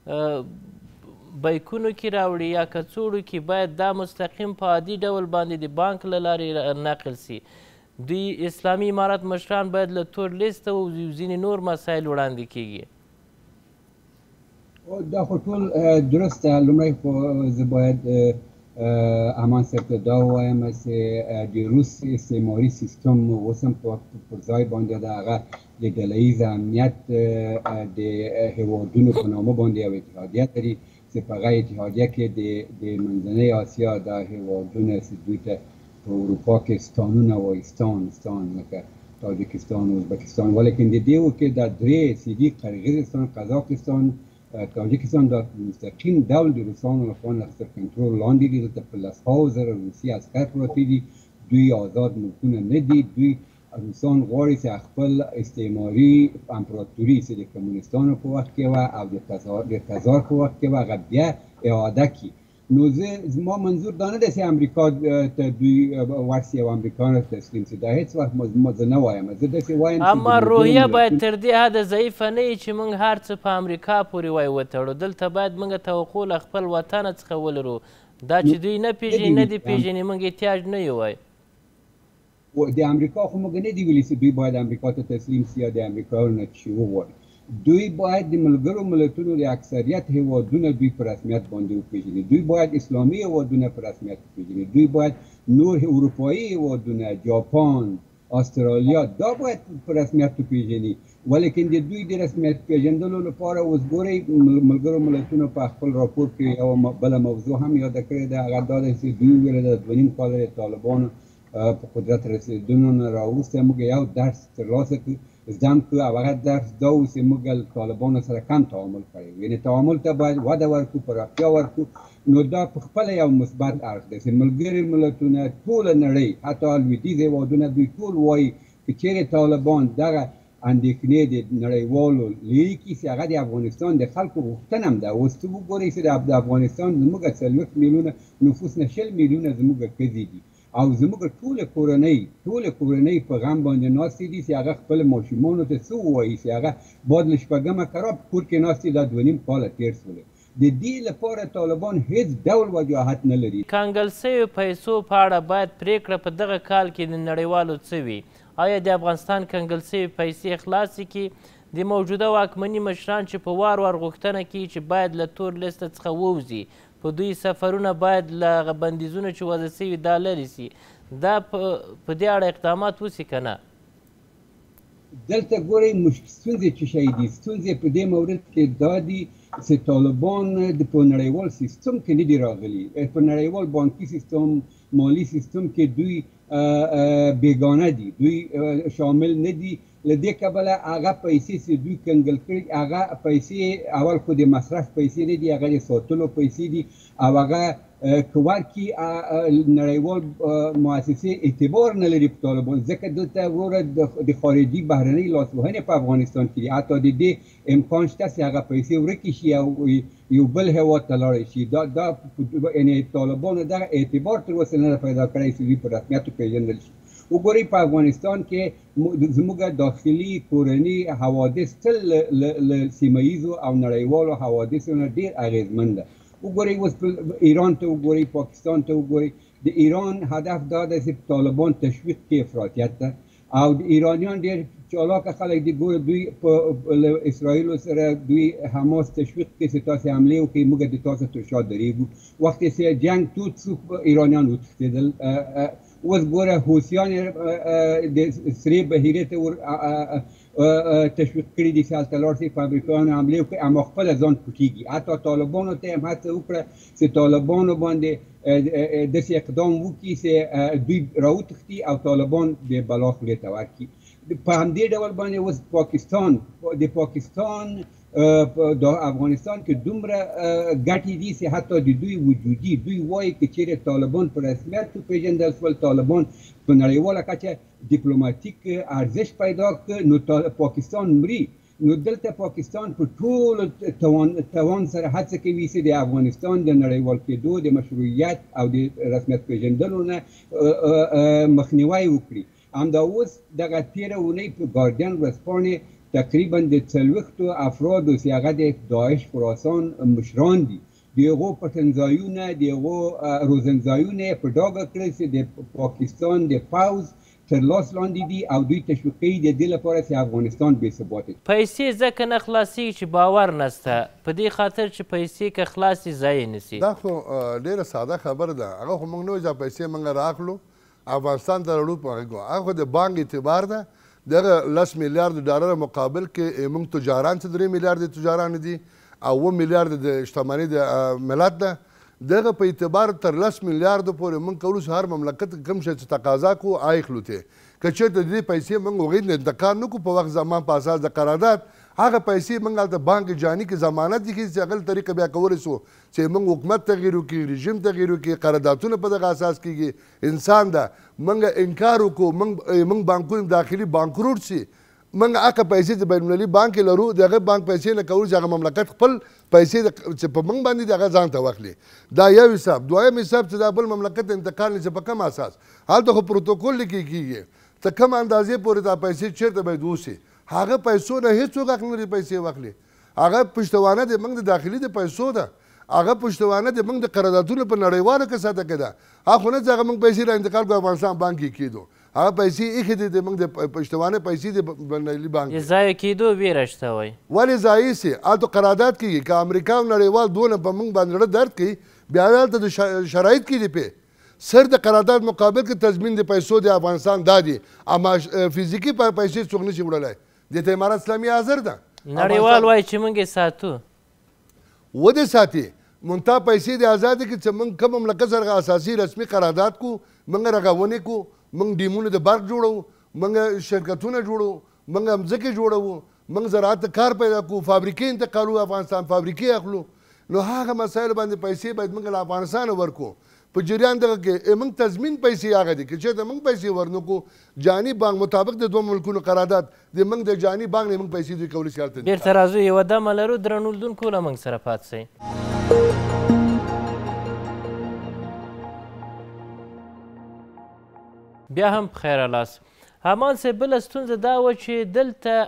بیکونو کې راوړي یا کڅوړو کې، باید دا مستقیم په عادي ډول باندې د بانک له لارې نقل سي. دوی اسلامي امارت مشران باید له تور لیسته او ځینې نور مسایل وړاندې کیږي. دا خو ټول درسته. لومړی خو زه باید امان سره دا وایم چې د روس استعماري سیستم اوس هم پر ځای باندې د هغه د ډلهییز امنیت د هیوادونو په نامه باندې یو اتحادیه لري چې په هغه اتحادیه کې د منځنۍ اسیا د هیوادونه چې دوی ته په اروپا کې ستانونه وایي ستان ستان لکه تاجکستان ازبکستان ولیکن د دې کې د درې سیدي قرغیزستان قزاقستان تاجکستان د مستقیم ډول د روسانو لخوا تر کنټرول لاندې دي دلته په لسهاوو زره روسي عسکر پراته دي دوی آزاد ملکونه نه دي دوی روسان غواړي چې خپل استعماري امپراتوري چې د کمونستانو په وخت کې وه او د تزار په وخت کې وه هغه بیا اعاده کړي نو زه زما منظور دا نه دی چې امریکا ته دوی ورسي او امریکایانو ته تسلیم شي دا هېڅ وخت زه نه وایم زه داسې وایم اما روحیه باید تر دې حده ضعیفه نه وي چې موږ هر څه په امریکا پورې وای وتړو دلته باید موږ توقع له خپل وطنه څخه ولرو دا چې دوی نه پېژني نه دي پېژني موږ احتیاج نه یو وای د امریکا خو موږ نه دي ویلي چې دوی باید امریکا ته تسلیم شي یا د امریکایانو نه شي وغواړي دوی باید د ملګرو ملتونو د اکثریت هیوادونه دوی په رسمیت باندې وپېژني دوی باید اسلامي هیوادونه په رسمیت وپېژني دوی باید نور اروپایي هیوادونه جاپان استرالیا دا باید په رسمیت وپېژني ولیکن د دوی د رسمیت پېژندلو لپاره اوس ګورئ ملګرو ملتونو په خپل راپور کې یوه بله موضوع هم یاده کړې ده هغه دا ده چې دوی ویله ده دوه نیم کاله د طالبانو په قدرت رسېدنو نه راوروسته موږ یو درس ترلاسه کړو زده هم کړو او هغه درس دا و چې موږ له طالبانو سره کم تعامل کړی و یعنې تعامل ته باید وده ورکړو پراختیا ورکړو نو دا په خپله یو مثبت اړخ دی چې ملګري ملتونه ټوله نړۍ حتی لویدیځ هېوادونه دوی ټول وایي که چیرې طالبان دغه اندېښنې د نړیوالو لرې کړي چې هغه د افغانستان د خلکو غوښتنه هم ده اوس ته وګورئ چې د افغانستان زموږ څلوېښت میلیونه نفوس نه شل میلیونه زموږ ښځې دي او زموږ ټوله کورنۍ ټوله کورنۍ په غم باندې ناستې دي چې هغه خپل ماشومانو ته څه ووایي چې هغه باد له شپږمه کراب کور کې ناستې دا دوه نیم کاله تېر شولې د دې لپاره طالبان هیڅ ډول وجاهت نه لري کنګل سویو پیسو په اړه باید پریکړه په دغه کال کې د نړیوالو څه وي آیا د افغانستان کنګل سوي پیسې خلاصې کړي د موجوده واکمني مشران چې په وار وار غوښتنه کوي چې باید له تور لیسته څخه ووځي په دوی سفرونه باید له هغه بندیزونه چې وضع سوي دا لرې سي دا په دې اړه اقدامات وسي که نه دلته ګورئ ستونزې چې شی دي ستونزې په دې مورد کې دا دي چې طالبان په نړیوال سیستم کې نه دي راغلي په نړیوال بانکي سیستم مالی سیستم کې دوی بیگانه دي دوی شامل نه دي له دې کبله هغه پیسې چې دوی کنګل کړي هغه پیسې اول خو د مصرف پیسې نه دي هغه د ساتلو پیسې دي او هغه که ورکړي نړیوال مؤسسې اعتبار نه لري په طالبان ځکه دلته وروره د خارجي بهرنۍ لاسوهنې په افغانستان کې دي حتی د دې امکان شته چې هغه پیسې ورکې شي او یو بل هېواد ته لاړې شي دا دا یعنې طالبانو دغه اعتبار تر اوسه نه ده پیدا کړی چې دوی په رسمیت وپېژندل شي وګورئ په افغانستان کې زموږ داخلي کورني حوادث تل له سیمه ییزو او نړیوالو حوادثو نه ډېر اغېزمن ده وګورئ اوس ایران ته وګورئ پاکستان ته وګورئ د ایران هدف دا ده چې طالبان تشویق کړي افراطیت ته او د ایرانیان ډېر چالاکه خلک دي ګوره دوی په اسرائیلو سره دوی حماس تشویق کړي چې تاسې حملې وکړئ موږ د تاسو تر شا درېږو وخت چې جنګ تود شو ایرانیان وتښتېدل اوس ګوره حوثیان د سرې بحیرې ته ور تشویق کړي دي چې هلته لاړ شي په امریکایانو حملې وکړي اما خپله ځان پټېږي حتی طالبانو ته هم هڅه وکړه چې طالبانو باندې داسې اقدام وکړي چې دوی راوتښتي او طالبان د بلا خولې ته ورکړي په همدې ډول باندې اوس پاکستان د پاکستان د افغانستان کې دومره ګټې دي چې حتی د دوی وجودي دوی وایي که چیرې طالبان په رسمیت وپېژندل شول طالبان په نړیواله کچه ډیپلوماتیک ارزش پیدا کړ نو پاکستان مري نو دلته پاکستان په ټول توان سره هڅه کوي چې د افغانستان د نړیوال کېدو د مشروعیت او د رسمیت پېژندلو نه مخنیوی وکړي همدا اوس دغه تېره اونۍ په ګارډین ورځپاڼې تقریبا د څلوېښتو افرادو چې هغه د داعش خراسان مشران دي د هغو پټنځایونه د هغو روزنځایونه یې په ډاګه کړل چې د پاکستان د پوځ تر لاس لاندې دي او دوی تشویقوي د دې لپاره چې افغانستان بې ثباته پیسې ځکه نه خلاصېږي چې باور نسته په دې خاطر چې پیسې که خلاصې ضایع نسي. دا خو ډېره ساده خبره ده. هغه خو موږ نه وایو چې پیسې موږ راخلو افغانستان ته راوړو په هغه هغه خو د بانک اعتبار ده. دغه لس میلیارد ډالر مقابل کې موږ تجاران چې درې میلیارد تجاران دي او اوه میلیارد د شتمنۍ د ملت ده. دغه په اعتبار تر لس میلیارد پورې موږ کولی شو هر مملکت کوم شی چې تقاضا کوو آیخلو ته. که چېرته د دې پیسې موږ هغوی نه انتقال نه کړو په وخت زمان په اساس د قرارداد، هغه پیسې موږ هلته بانک جاني کې ضمانت دي چې هغه طریقه بیا کولی شو چې موږ حکومت تغیر وکړي، رژیم تغیر وکړي، قراردادونه په دغه اساس کېږي. انسان ده موږ انکار وکړو، موږ بانکونه داخلي بانکروټ شي، موږ هغه پیسې چې بین المللي بانک کې لرو د هغه بانک پیسې نه کوو چې هغه مملکت خپل پیسې چې په موږ باندې د هغه ځان ته واخلي. دا یو حساب. دویم حساب چې دا بل مملکت انتقال نه په کوم اساس هلته خو پروتوکول لیکل کېږي ته کوم اندازې پورې دا پیسې چېرته باید وشي. هغه پیسو نه هېڅوک حق نه لري پیسې واخلي. هغه پشتوانه د موږ د داخلي د پیسو ده، هغه پشتوانه د موږ د قراردادونو په نړیوالو کساته کې ده. هغه خو نه چې هغه موږ پیسې را انتقال کړو افغانستان بانک کې کېدو، هغه پیسې ایښې دي د موږ د پشتوانه پیسې د بینالمللي بانک د ضایع کېدو ویره شته وایي. ولې ضایع سي؟ هلته قرارداد کېږي. که امریکا او نړیوال دونه په موږ باندې زړه درد کوي بیا هلته د شرایط کېږي پې سر د قرارداد مقابل کې تضمین د پیسو د افغانستان دا دي، اما فزیکي پیسې څوک نشي وړلی. دې ته امارات اسلامي حاضر ده. نړیوال وایي چې موږ یې ساتو. ودې ساتي منتها پیسې د ازادي کې چې موږ کوم مملکت سره اساسي رسمي قرارداد کو، موږ رغونې کو، موږ ډیمونه د برق جوړو، موږ شرکتونه جوړو، موږ مځکې جوړو، موږ زراعت ته کار پیدا کو، فابریکې انتقالو، افغانستان فابریکې اخلو. نو هغه مسایل باندې پیسې باید موږ له افغانستان ورکو. په جریان دغه کې موږ تضمین پیسې هغه دي که چېرته موږ پیسې ورنکړو جاني بانک مطابق د دوه ملکونو قرارداد د موږ د جاني بانک نه موږ پیسې دوی کولی شي هلته بېرته راځو یوه دمه لرو. درنو لیدونکو له موږ سره پاتې شئ. بیا هم پخیر راست. امان صاحب بله ستونزه دا وه چې دلته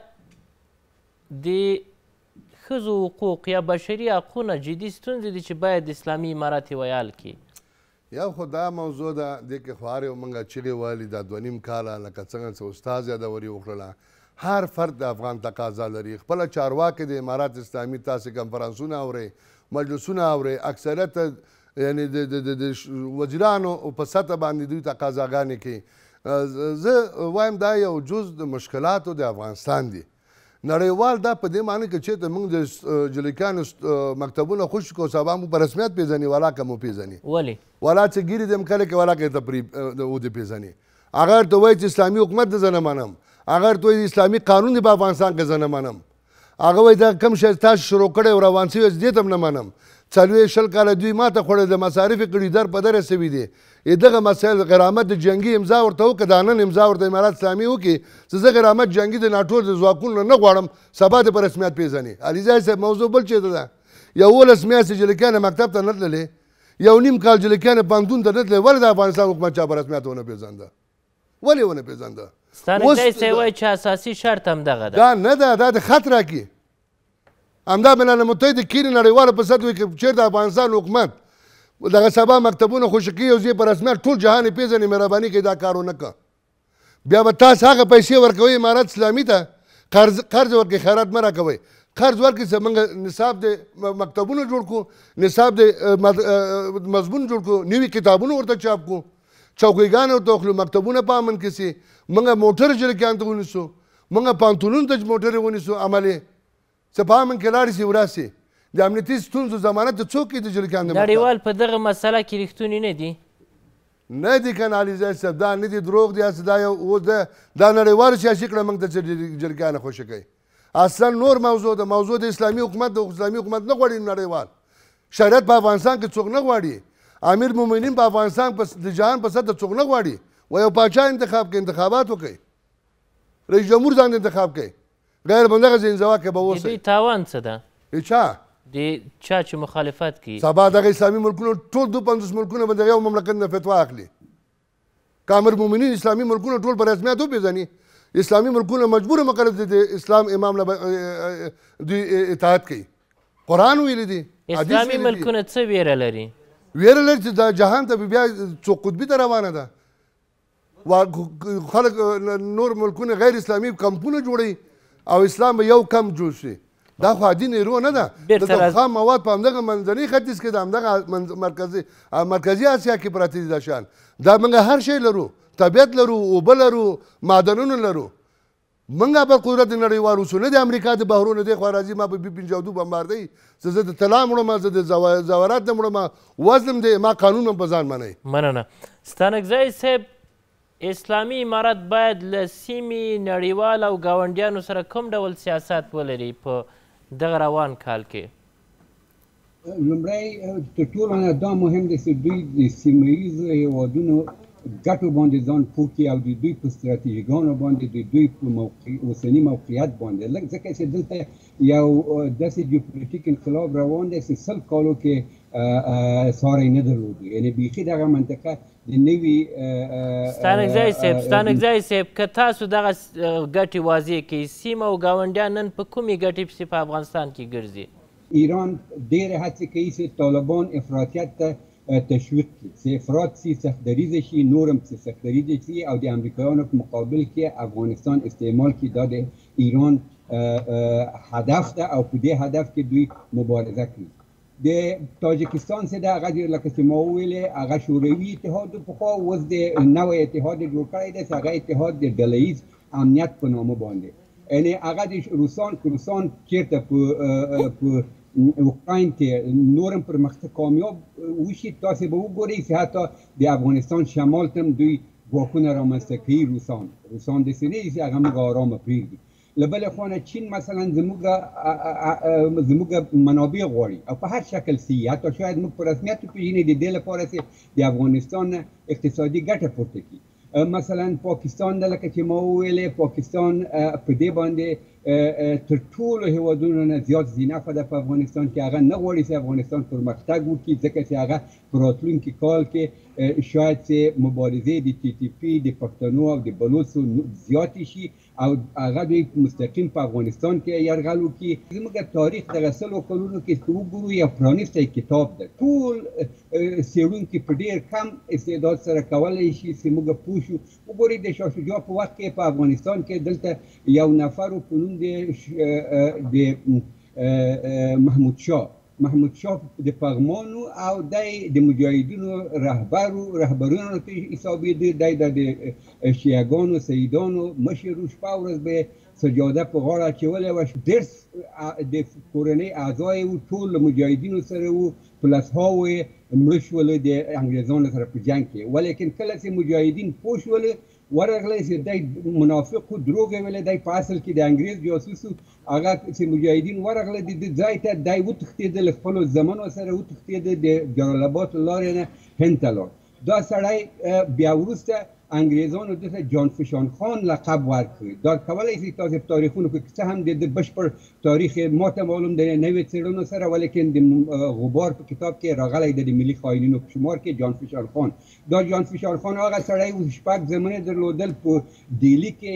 د ښځو حقوق یا بشري حقونه جدي ستونزې دي چې باید اسلامي امارت یې ویال کړي. یو خو دا موضوع ده دې کې خو هر یو موږ چغې ویلي دا دوه نیم کاله لکه څنګه چې استاد یادوري وکړله هر فرد د افغان تقاضا لري. خپله چارواکي د امارات اسلامي تاسې کنفرانسونه اورئ، مجلسونه اورئ، اکثریت یعنی د وزیرانو په سطح باندې دوی تقاضاګانې کوي. زه وایم دا یو جز د مشکلاتو د افغانستان دي. نړیوال دا په دې معنی کې چېرته موږ د جلیکانو مکتبونه خوش کړو سبا موږ په رسمیت پېژني ولا که مو پېژني ولې ولا چې ګیري دې کله کې ولا کې ته ودې پېژني. هغه ورته وایي چې اسلامي حکومت د زه نه منم، هغه ورته وایي اسلامي قانون دی په افغانستان کې زه نه منم، هغه وایي دا کوم شی تاسو شروع کړی او روان شوی دې ته هم نه منم. څلوېښت شل کاله دوی ماته خوړې د مصارف یې کړي در په دره سوي دي. دغه مسایل غرامت د جنګي امضا ورته وکړه دا نن امضا ورته امارات اسلامي وکړي چې زه غرامت جنګي د ناټو د ځواکونو نه غواړم سبا دې په رسمیت پېژني. علیزی صاحب موضوع بل چېرته ده. یولس میاشتې جلیکیانې مکتب ته نه تللې، یو نیم کال جلیکیانې پوهنتون ته نه تللې، ولې د افغانستان حکومت چا په رسمیت ونه پېژنده؟ ولې ونه پېژنده؟ ستانکزی صاحب وایي چې اساسي شرط همدغه ده. دا نه ده، دا د خط راکړي. همدا بین المتحد کینې نړیواله په سطح کې چېرته افغانستان حکومت دغه سبا مکتبونه خوشي کوي او زه په رسمیت ټول جهان یې پېژني، مهرباني کوي دا کار ونه کړه. بیا به تاسو هغه پیسې ورکوئ امارت اسلامي ته، قرض قرض ورکړئ، خیرات مه راکوئ. قرض ورکړئ چې موږ نصاب د مکتبونو جوړ کړو، نصاب د مضمون جوړ کړو، نوي کتابونه ورته چاپ کړو، چوکیګانې ورته واخلو، مکتبونه په امن کې سي، موږ موټر جلیکیانو ته ونیسو، موږ پوهنتونونو ته موټرې ونیسو عملي چې په امن کې لاړې سي وراسي. د امنیتي ستونزو ضمانت څوک کوي د جلیکیانو؟ نړیوال په دغه مسله کې رښتوني نه دي. نه دي که نه علیزی صاحب، دا نه دي، دروغ دي. هسې دا یو اوس دا نړیوالو سیاسي کړه موږ ته چې جلیکیانې خوشي کوي. اصلا نور موضوع ده، موضوع د اسلامي حکومت د اسلامي حکومت نه غواړي نړیوال. شریعت په افغانستان کې څوک نه غواړي. امیر مومنین په افغانستان د جهان په سطح څوک نه غواړي. و یو پاچا انتخاب کوي، انتخابات وکړي، رئیس جمهور ځان انتخاب کوي، غیر بندغه انزوا کې به د اوسئ. دوی تاوان څه ده؟ چا د چا چې مخالفت کوي. سبا دغه اسلامي ملکونو ټول دوه پنځوس ملکونه به د یو مملکت نه فتوا اخلي. که امیر مومنین اسلامي ملکونه ټول په رسمیت وپېژني، اسلامي ملکونه مجبوره مقرر دي د اسلام امام نه دوی اطاعت کوي. قرآن ویلی دي، اسلامي ملکونه څه ویره لري؟ ویره لري چې دا جهان ته بیا څو قطبي ته روانه ده. خلک نور ملکونه غیر اسلامي کمپونه جوړوي او اسلام به یو کم جوړ شي. دا خو عادي نیرو نه ده. دلته خام مواد په همدغه منځني ختیځ کې د همدغه مرکزي مرکزي اسیا کې پراته دي دا شیان. دا موږ هر شی لرو، طبیعت لرو، اوبه لرو، معدنونه لرو. موږ به قدرت نړیوال اوسو نه د امریکا د بحرونو دی خوا راځي ما په بي پنځه دوه بمبار دی زه د طلا مړم، زه د زورات نه مړم، وزن دی ما قانون هم په ځان منئ. مننه. ستانکزی صاحب، اسلامي امارت باید له سیمې نړیوال او ګاونډیانو سره کوم ډول سیاست ولري په دغه روان کال کې؟ لومړی تر ټولو نه دا مهم دی چې دوی د سیمه ییزو هېوادونو ګټو باندې ځان پوه کړي او د دوی په ستراتیژیګانو باندې د دوی په اوسني موقعیت باندې لږ ځکه چې دلته یو داسې جیوپولیټیک انقلاب روان دی چې سل کالو کې ساری نه درلودي، یعنې بیخي دغه منطقه د نوي ستانکزی صاحب ستانکزی صاحب که تاسو دغه ګټې واضح کړئ، سیمه او ګاونډیان نن په کومې ګټې پسې په افغانستان کې ګرځي؟ ایران ډېرې هڅې کوي چې طالبان افراطیت ته تشویق کړي، چې افراط سي، سختدریزه شي، نور هم چې سختدریزه شي او د امریکایانو په مقابل کې افغانستان استعمال کړي. دا د ایران هدف ده او په دې هدف کې دوی مبارزه کوي. د تاجکستان څه ده، هغه لکه چې ما وویلې هغه شوروي اتحاد پخوا اوس د نوی اتحاد جوړ کړی دی چې هغه اتحاد د ډله ییز امنیت په نامه باندې، یعنې هغه د روسان که روسان چېرته په اوکراین کې نورم پرمختګ کامیاب وشي، تاسې به وګورئ چې حتی د افغانستان شمال ته هم دوی ګواښونه رامنځته کوي. روسان روسان داسې نه دي چې هغه موږ ارامه پرېږدي. له بلې خوا نه چین مثلا زموږ زموږ منابع غواړي او په هر شکل سي، حتی شاید موږ په رسمیت وپېژني د دې لپاره چې د افغانستان نه اقتصادي ګټه پورته کړي. مثلا پاکستان ده، لکه چې ما وویلې پاکستان په دې باندې تر ټولو هېوادونو نه زیات زینفه ده په افغانستان کې. هغه نه غواړي چې افغانستان پرمختګ وکړي ځکه چې هغه په راتلونکي کال کې شاید چې مبارزې د ټي ټي پي د پښتنو او د بلوڅو زیاتې شي او هغه دوی مستقیم په افغانستان کې یرغل وکړي. زموږ تاریخ دغه سلو کلونو کې چې وګورو یو پرانیستی کتاب ده، ټول څېړونکي په ډېر کم استعداد سره کولی شي چې موږ پوه شو. وګورئ د شاه شجاع په وخت کې په افغانستان کې دلته یو نفر و په نوم د محمود شاه محمود شاه د پغمانو او دی د مجاهدینو رهبرو رهبرانو ته حسابېده. دی د شیعهګانو سیدانو مشر و، شپه ورځ به سجاده په غاړه اچولی وه. ډېر د کورنۍ اعضای و ټول له مجاهدینو سره و، پلس هاو یې مړه شول د انګریزانو سره په جنګ کې. ولیکن کله چې مجاهدین پوه شول ورغلی چې دی منافق و، دروغ یې ویلی، دی په اصل کې د انګریز جاسوس و. هغه چې مجاهدین ورغله د ده ځای ته دی وتښتېده، له خپلو زمنو سره وتښتېده، د جلالاباد له لارې نه هند ته لاړ. دا سړی بیا وروسته انګریزانو دته جان فشان خان لقب ورکړ. دا کولی شي تاسې په تاریخونو کې څه هم د ده بشپړ تاریخ ما ته معلوم دی نوې څېړنو سره، ولیکن د غبار په کتاب کې راغلی دی د ملي خاینینو په شمار کې جان فشان خان. دا جان فشان خان هغه سړی و شپږ زمنې درلودل په ډیلي کې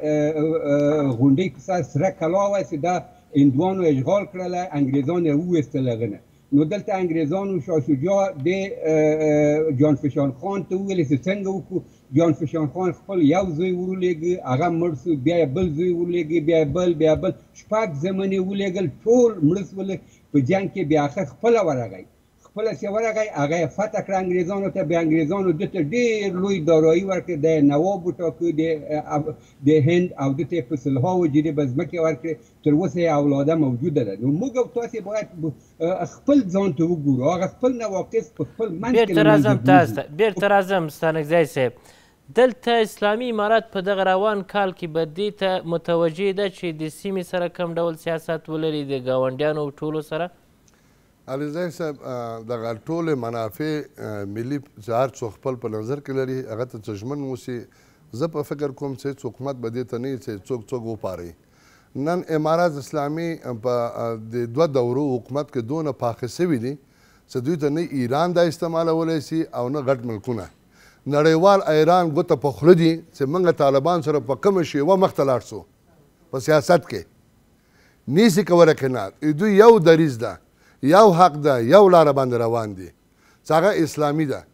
یوه غونډۍ په سر سره کلا وه چې دا هندوانو اشغال کړله، انګریزان یې وویستل هغه نه. نو دلته انګریزانو شاه شجاع د جان فشان خان ته وویل چې څنګه وکړو. جان فشان خان خپل یو زوی ورولېږه، هغه مړ سو، بیا یې بل زوی ورولېږه، بیا یې بل بیا بل شپږ زمنې ولېږل، ټول مړه سول. په جنګ کې بیا آخر خپله ورغی خپله چې ورغی هغه یې فتح کړه انګریزانو ته. بیا انګریزانو ده ته ډېر لوی دارایي ورکړې، دی یې نواب وټاکه د هند او ده ته یې په سلهاوو جریبه ځمکې ورکړې. تر اوسه یې اولاده موجوده ده. نو موږ او تاسې باید خپل ځان ته وګورو، هغه خپل نواقص په خپل منځ کې بېرته راځم تاسو ته بېرته راځم ستانکزی صاحب. دلته اسلامي امارت په دغه روان کال کې به دې ته متوجه ده چې د سیمې سره کوم ډول سیاست ولري د ګاونډیانو ټولو سره؟ علیزی صاحب دغه ټولې منافع ملي چې هر څوک خپل په نظر کې لري هغه ته څه ژمن اوسي. زه په فکر کوم چې هېڅ حکومت به دې ته نه وي چې څوک څوک وپاروي. نن امارات اسلامي په د دوه دورو حکومت کې دونه پاخه سوي دي چې دوی ته نه ایران دا استعمالولی سي او نه غټ ملکونه. نړیوال ایران ګوته په خوله دي چې موږ طالبان سره په کومه شیوه مخته لاړ سو په سیاست کې نیسي کولی کنار. دوی یو دریځ ده، یو حق ده، یو لاره باندې روان دي چې هغه اسلامي ده.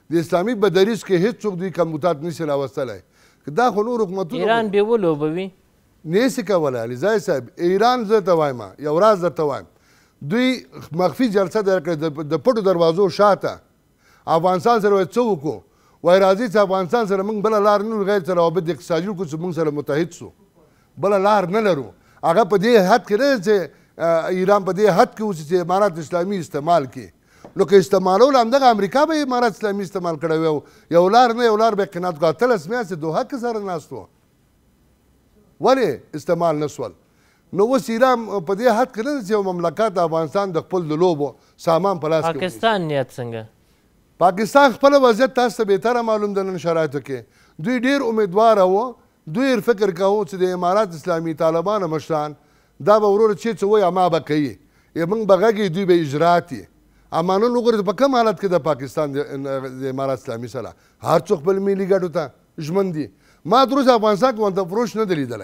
د اسلامي بدریس کې هېڅوک دوی کمبوتات نشي راوستلی دا خو نور حکومتونه ایران بې ولوبوي نشي کولی علیزای صاحب ایران زه ته وایم یو راز درته وایم دوی مخفي جلسه درکړې د پټو دروازو شاته افغانستان سره څه وکړو وایي راځئ چې افغانستان سره موږ بله لار نه لرو غیر چې روابط اقتصادي وکړو چې موږ سره متحد سو بله لار نه لرو هغه په دې حد کې نه چې ایران په دې حد کې اوسي چې امارات اسلامي استعمال کړي نو که استعمالول همدغه امریکا به امارات اسلامي استعمال کړی وی یو لار نه یو لار به قناعت کو اتلس میاشتې دوحه کې سره ناست وو ولې استعمال نه سول نو اوس ایران په دې حد کې نه ده چې یو مملکت افغانستان د خپل د لوبو سامان په لاس کې پاکستان نیت څنګه پاکستان خپل وضعیت تاسو ته بهتره معلوم ده نن شرایطو کې دوی ډېر امیدواره وو دوی فکر کوو چې د امارات اسلامي طالبانو مشران دا به وروره چې څه وایي اما به کوي یا موږ به غږی دوی به اجرات یي اما نن وګورئ په کوم حالت کې د پاکستان د امارات اسلامي سره هر څوک خپل ملي ګټو ته ژمن دي ما تر اوسه افغانستان کې ورته فروش نه دی لیدلی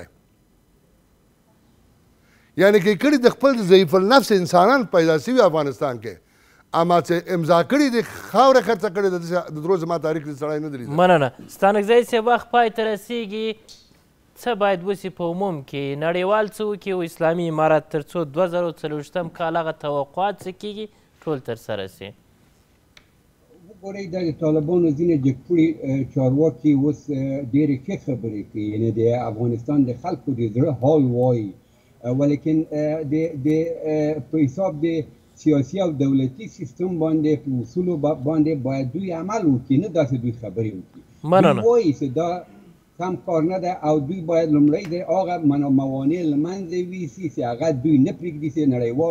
یعنې که یې کړي د خپل ضعیف النفس انسانان پیدا شوي افغانستان کې اما چې امضا کړي د خاوره خرڅه کړې د درو زما تاریخ د سړی نه دی لیدلی مننه ستانکزی صاحب وخت پای ته رسیږي څه باید وسي په عموم کې نړیوال څه وکړي او اسلامي امارات تر څو دوه زره څلوېښتم کال هغه توقعات څه کېږي ټول تر سره سي وګورئ دا د طالبانو ځینې جګپوړي چارواکي اوس ډېرې ښې خبرې کوي یعنې د افغانستان د خلکو د زړه حال وایي ولیکن د په حساب د سیاسي او دولتي سیستم باندې په اصولو باندې باید دوی عمل وکړي نه داسې دوی خبرې وکړي مننه دوی وایي چې دا کم کار نه ده او دوی باید لومړی د هغه موانع له منځه ویسي چې هغه دوی نه پرېږدي چې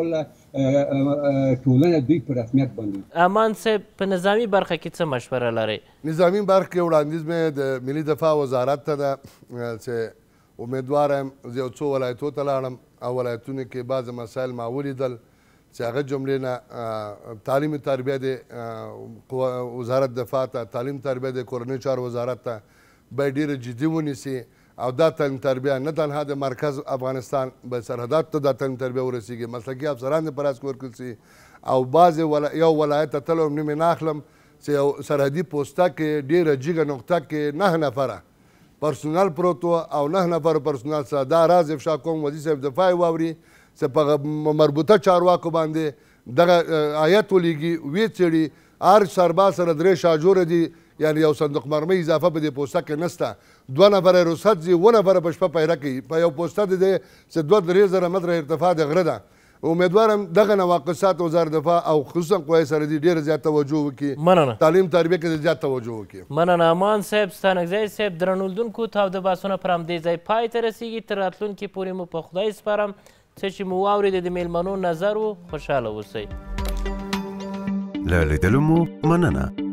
نړیواله ټولنه دوی په رسمیت باندې امان صاحب په نظامي برخه کې څه مشوره لرئ نظامي برخه کې وړاندیز مې د ملي دفاع وزارت ته ده چې امیدواره یم زه یو څو ولایتو ته لاړم او ولایتونو کې بعضې مسایل ما ولیدل چې هغه جملې نه تعلیم تربیه د وزارت دفاع ته تعلیم تربیه د کورنۍ چارو وزارت ته باید ډېره جدي ونیسي او دا تعلیم تربیه نه تنها د مرکز افغانستان به سرحداتو ته دا تعلیم تربیه ورسیږي مسلکي افسران دې په لاس کې ورکړل سي او بعضې یو ولایت ته تللی وم نوم یې نه اخلم چې یو سرحدي پوسته کې ډېره جګه نقطه کې نه نفره پرسونل پروت و او نه نفر پرسونل سره دا راز افشا کوم وزیر صاحب دفاع یې واوري چې په مربوطه چارواکو باندې دغه آیت ولیږي ویې څېړي هر سرباز سره درې شاجوره دي یعنی یو صندوق مرمۍ اضافه په دې پوسته کې نشته دوه نفره رخصت ځي اووه نفره په شپه پیره کوي په یو پوسته د دی چې دوه درې زره متره ارتفاع د غره ده امیدوارم دغه نواقصات وزارت دفاع او خصوصا قوای سرحدي ډېره زیات توجه وکړي مننه تعلیم تربیه کې زیات توجه وکړي مننه امان صاحب ستانکزی صاحب درنو لیدونکو تاوده بحثونه پر همدې ځای پای ته رسیږي تر راتلونکي پورې مو په خدای سپارم څه چې مو واورېد د میلمنو نظر و خوشحاله اوسئ له لیدلو مو مننه